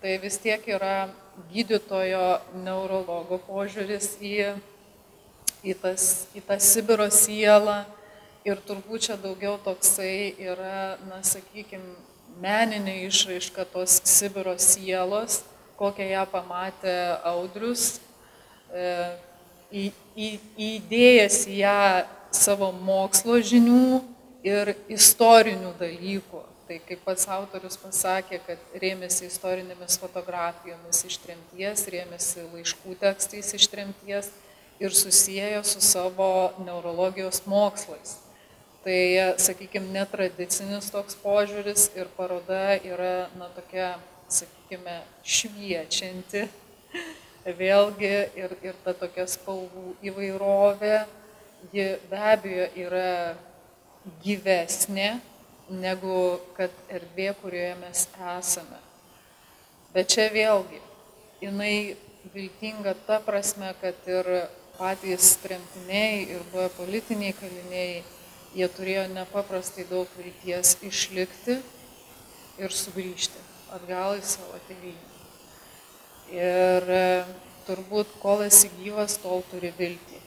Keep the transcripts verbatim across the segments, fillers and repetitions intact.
tai vis tiek yra gydytojo neurologo požiūris į, į, tas, į tą Sibiro sielą. Ir turbūt čia daugiau toksai yra, na, sakykime, meninė išraiška tos Sibiro sielos, kokią ją pamatė Audrius, į, į, įdėjęs į ją savo mokslo žinių ir istorinių dalykų. Tai kaip pats autorius pasakė, kad rėmėsi istorinėmis fotografijomis iš tremties, rėmėsi laiškų tekstais iš tremties ir susiejo su savo neurologijos mokslais. Tai, sakykime, netradicinis toks požiūris ir paroda yra, na, tokia, sakykime, šviečianti. Vėlgi ir, ir ta tokia spalvų įvairovė, ji be abejo yra gyvesnė negu kad erdvė, kurioje mes esame. Bet čia vėlgi, jinai viltinga ta prasme, kad ir patys tremtiniai ir buvę politiniai kaliniai, jie turėjo nepaprastai daug vilties išlikti ir sugrįžti atgal į savo tėvynę. Ir turbūt, kol esi gyvas, tol turi viltį.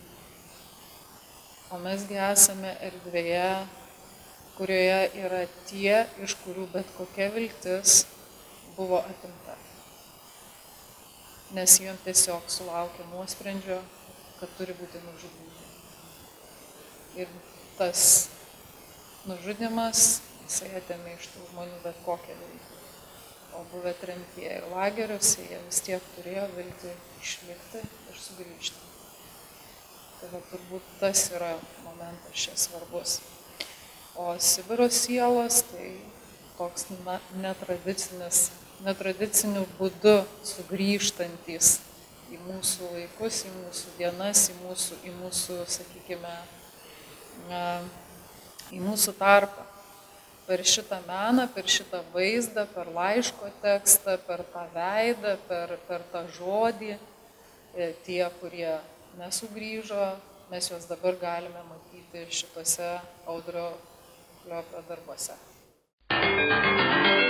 O mesgi esame erdvėje, kurioje yra tie, iš kurių bet kokia viltis buvo atimta. Nes jom tiesiog sulaukė nuosprendžio, kad turi būti nužudyti. Ir tas nužudimas, jisai atėmė iš tų žmonių bet kokią viltį. O buvę tremtieji lageriuose, jie vis tiek turėjo viltį išlikti ir sugrįžti. Tai va, turbūt tas yra momentas čia svarbus. O Sibiro sielos, tai toks na, netradicinis, netradiciniu būdu sugrįžtantys į mūsų laikus, į mūsų dienas, į mūsų, į mūsų, sakykime, į mūsų tarpą. Per šitą meną, per šitą vaizdą, per laiško tekstą, per tą veidą, per, per tą žodį, tie, kurie nesugrįžo, mes juos dabar galime matyti šitose Audrio Liopio darbuose.